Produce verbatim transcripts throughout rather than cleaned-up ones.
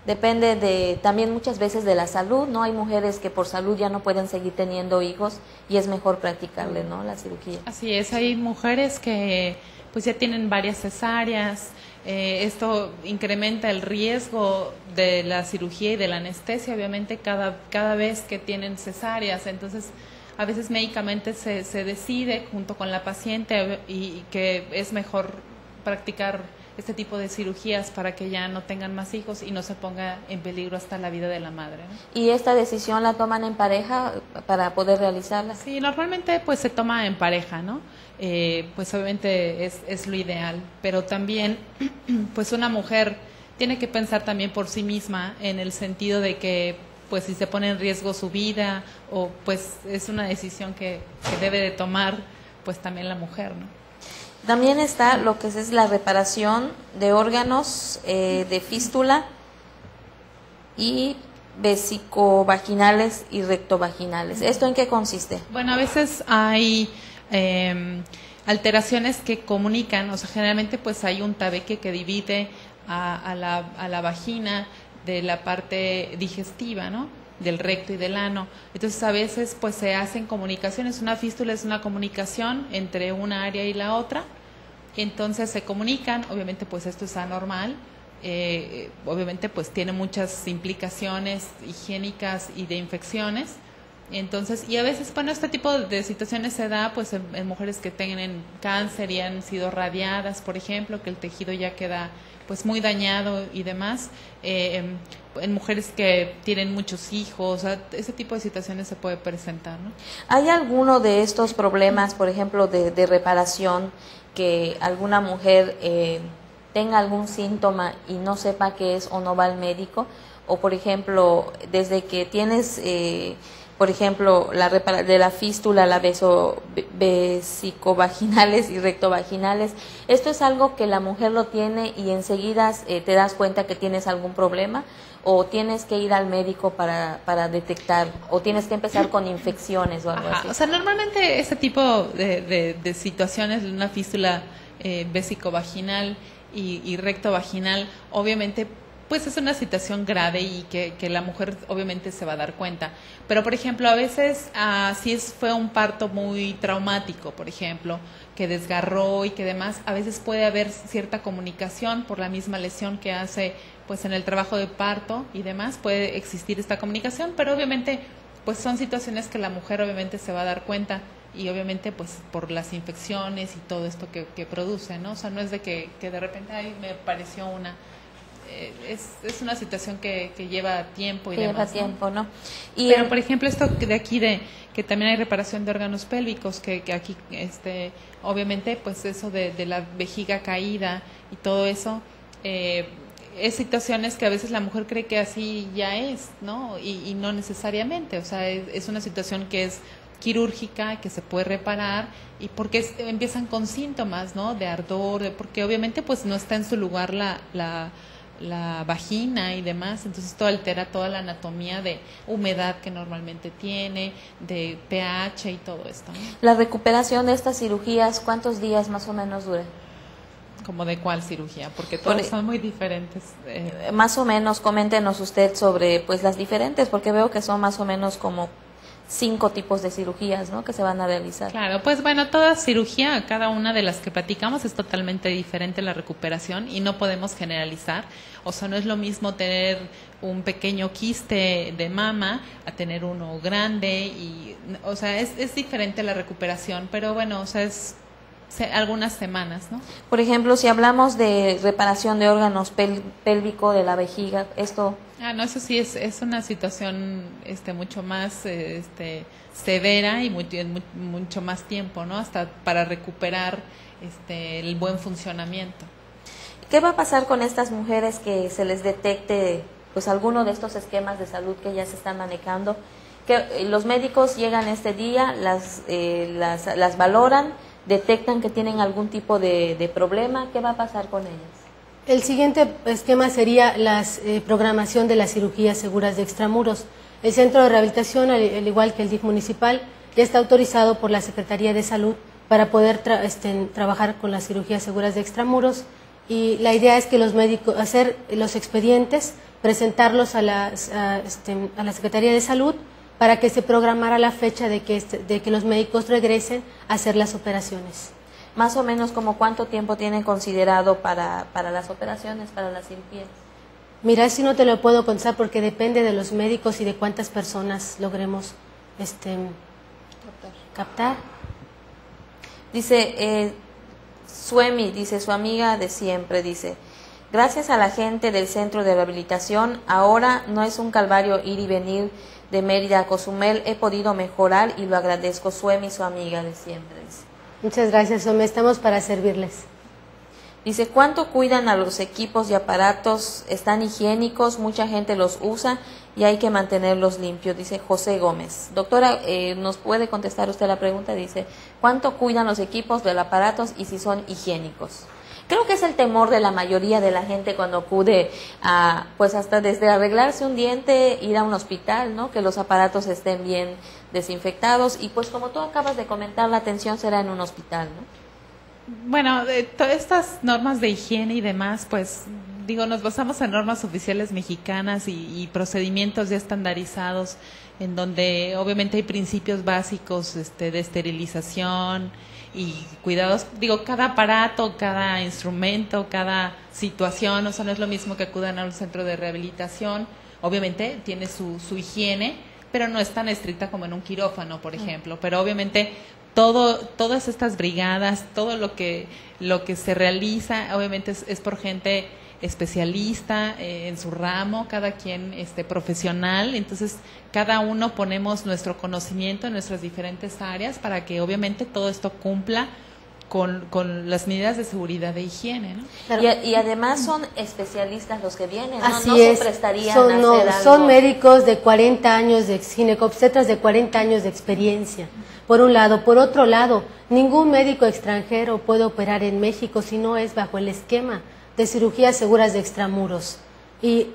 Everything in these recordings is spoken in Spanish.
Depende de también muchas veces de la salud, ¿no? Hay mujeres que por salud ya no pueden seguir teniendo hijos y es mejor practicarle, ¿no?, la cirugía. Así es, hay mujeres que pues ya tienen varias cesáreas, eh, esto incrementa el riesgo de la cirugía y de la anestesia, obviamente cada, cada vez que tienen cesáreas, entonces a veces médicamente se, se decide junto con la paciente y, y que es mejor practicar este tipo de cirugías para que ya no tengan más hijos y no se ponga en peligro hasta la vida de la madre, ¿no? ¿Y esta decisión la toman en pareja para poder realizarla? Sí, normalmente pues se toma en pareja, ¿no? Eh, pues obviamente es, es lo ideal, pero también pues una mujer tiene que pensar también por sí misma en el sentido de que pues si se pone en riesgo su vida o pues es una decisión que, que debe de tomar pues también la mujer, ¿no? También está lo que es la reparación de órganos eh, de fístula y vesicovaginales y rectovaginales. ¿Esto en qué consiste? Bueno, a veces hay eh, alteraciones que comunican, o sea, generalmente pues hay un tabique que divide a, a, la, a la vagina de la parte digestiva, ¿no?, del recto y del ano. Entonces a veces pues se hacen comunicaciones, una fístula es una comunicación entre una área y la otra, entonces se comunican, obviamente pues esto es anormal, eh, obviamente pues tiene muchas implicaciones higiénicas y de infecciones, entonces y a veces bueno este tipo de situaciones se da pues en, en mujeres que tienen cáncer y han sido radiadas, por ejemplo, que el tejido ya queda pues muy dañado y demás, eh, en mujeres que tienen muchos hijos, o sea, ese tipo de situaciones se puede presentar, ¿no? ¿Hay alguno de estos problemas, por ejemplo, de, de reparación, que alguna mujer eh, tenga algún síntoma y no sepa qué es o no va al médico? O, por ejemplo, desde que tienes, eh, por ejemplo, la repara de la fístula, la beso, vesicovaginales y rectovaginales, ¿esto es algo que la mujer lo tiene y enseguida eh, te das cuenta que tienes algún problema? ¿O tienes que ir al médico para, para detectar? ¿O tienes que empezar con infecciones o algo Ajá, así? o sea, normalmente este tipo de, de, de situaciones, una fístula eh, vesicovaginal y, y rectovaginal, obviamente pues es una situación grave y que, que la mujer obviamente se va a dar cuenta. Pero, por ejemplo, a veces ah, si es, fue un parto muy traumático, por ejemplo, que desgarró y que demás, a veces puede haber cierta comunicación por la misma lesión que hace pues en el trabajo de parto y demás, puede existir esta comunicación, pero obviamente pues son situaciones que la mujer obviamente se va a dar cuenta y obviamente pues por las infecciones y todo esto que, que produce, ¿no? O sea, no es de que, que de repente, ay, me pareció una... Es, es una situación que, que lleva tiempo y que demás, lleva tiempo, ¿no? Y pero en, por ejemplo esto de aquí de que también hay reparación de órganos pélvicos, que, que aquí este obviamente pues eso de, de la vejiga caída y todo eso, eh, es situaciones que a veces la mujer cree que así ya es, ¿no? Y, y no necesariamente, o sea, es, es una situación que es quirúrgica, que se puede reparar, y porque es, empiezan con síntomas, ¿no?, de ardor, de, porque obviamente pues no está en su lugar la, la la vagina y demás, entonces todo altera toda la anatomía de humedad que normalmente tiene, de pH y todo esto, ¿no? La recuperación de estas cirugías, ¿cuántos días más o menos dura? ¿Como de cuál cirugía? Porque todas Por, son muy diferentes. Eh. Más o menos, coméntenos usted sobre pues las diferentes, porque veo que son más o menos como cinco tipos de cirugías, ¿no?, que se van a realizar. Claro, pues bueno, toda cirugía, cada una de las que platicamos es totalmente diferente la recuperación y no podemos generalizar. O sea, no es lo mismo tener un pequeño quiste de mama a tener uno grande y, o sea, es, es diferente la recuperación, pero bueno, o sea, es se, algunas semanas, ¿no? Por ejemplo, si hablamos de reparación de órganos pel, pélvico de la vejiga, esto... Ah, no, eso sí es, es una situación este, mucho más este, severa y muy, mucho más tiempo, ¿no? Hasta para recuperar este, el buen funcionamiento. ¿Qué va a pasar con estas mujeres que se les detecte pues alguno de estos esquemas de salud que ya se están manejando? Que los médicos llegan este día, las, eh, las, las valoran, detectan que tienen algún tipo de, de problema. ¿Qué va a pasar con ellas? El siguiente esquema sería la eh, programación de las cirugías seguras de extramuros. El centro de rehabilitación, al, al igual que el D I F municipal, ya está autorizado por la Secretaría de Salud para poder tra este, trabajar con las cirugías seguras de extramuros, y la idea es que los médicos, hacer los expedientes presentarlos a, las, a, este, a la Secretaría de Salud para que se programara la fecha de que, este, de que los médicos regresen a hacer las operaciones. Más o menos, ¿como cuánto tiempo tienen considerado para, para las operaciones, para las cirugías? Mira, si no te lo puedo contestar porque depende de los médicos y de cuántas personas logremos este, captar. Dice, eh, Suemi, dice, su amiga de siempre, dice, gracias a la gente del centro de rehabilitación, ahora no es un calvario ir y venir de Mérida a Cozumel, he podido mejorar y lo agradezco. Suemi, su amiga de siempre, dice. Muchas gracias, Suemi, estamos para servirles. Dice, ¿cuánto cuidan a los equipos y aparatos? ¿Están higiénicos? Mucha gente los usa y hay que mantenerlos limpios, dice José Gómez. Doctora, eh, ¿nos puede contestar usted la pregunta? Dice, ¿cuánto cuidan los equipos, los aparatos y si son higiénicos? Creo que es el temor de la mayoría de la gente cuando acude a, pues hasta desde arreglarse un diente, ir a un hospital, ¿no? Que los aparatos estén bien desinfectados y pues como tú acabas de comentar, la atención será en un hospital, ¿no? Bueno, de todas estas normas de higiene y demás, pues digo, nos basamos en normas oficiales mexicanas y, y procedimientos ya estandarizados en donde obviamente hay principios básicos este, de esterilización y cuidados. Digo, cada aparato, cada instrumento, cada situación, o sea, no es lo mismo que acudan a un centro de rehabilitación. Obviamente tiene su, su higiene, pero no es tan estricta como en un quirófano, por ejemplo. Pero obviamente todo, todas estas brigadas, todo lo que lo que se realiza, obviamente es, es por gente especialista eh, en su ramo, cada quien este profesional. Entonces cada uno ponemos nuestro conocimiento en nuestras diferentes áreas para que obviamente todo esto cumpla con, con las medidas de seguridad e higiene, ¿no? Claro. Y, y además son especialistas los que vienen, ¿no? Así no es. se prestarían son, a no, hacer algo. Son médicos de cuarenta años, de ginecobstetras de cuarenta años de experiencia, por un lado. Por otro lado, ningún médico extranjero puede operar en México si no es bajo el esquema de cirugías seguras de extramuros. Y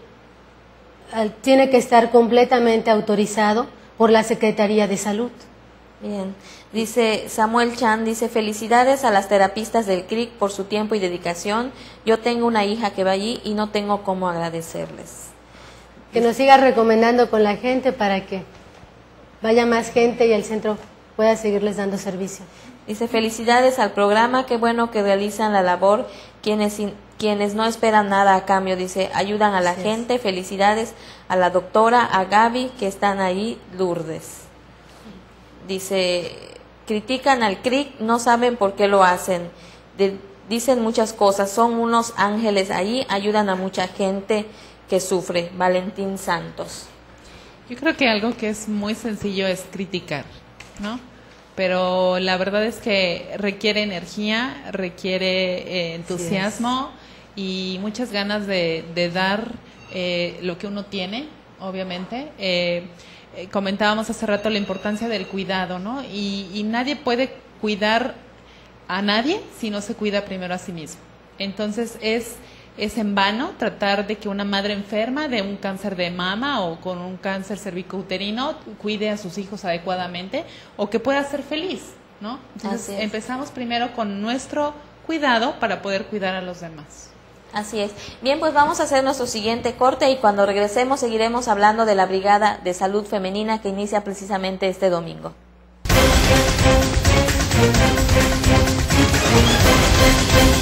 eh, tiene que estar completamente autorizado por la Secretaría de Salud. Bien, dice Samuel Chan, dice, felicidades a las terapistas del C R I C por su tiempo y dedicación. Yo tengo una hija que va allí y no tengo cómo agradecerles. Que nos siga recomendando con la gente para que vaya más gente y el centro pueda seguirles dando servicio. Dice, felicidades al programa, qué bueno que realizan la labor, quienes, quienes no esperan nada a cambio, dice, ayudan a la Así gente, es. felicidades a la doctora, a Gaby, que están ahí, Lourdes. Dice, critican al C R I C, no saben por qué lo hacen, de, dicen muchas cosas, son unos ángeles ahí, ayudan a mucha gente que sufre. Valentín Santos. Yo creo que algo que es muy sencillo es criticar, ¿no? Pero la verdad es que requiere energía, requiere eh, entusiasmo y muchas ganas de, de dar eh, lo que uno tiene, obviamente. Eh, eh, comentábamos hace rato la importancia del cuidado, ¿no? Y, y nadie puede cuidar a nadie si no se cuida primero a sí mismo. Entonces es... Es en vano tratar de que una madre enferma de un cáncer de mama o con un cáncer cervicouterino cuide a sus hijos adecuadamente o que pueda ser feliz, ¿no? Entonces empezamos primero con nuestro cuidado para poder cuidar a los demás. Así es. Bien, pues vamos a hacer nuestro siguiente corte y cuando regresemos seguiremos hablando de la Brigada de Salud Femenina que inicia precisamente este domingo. We'll be right back.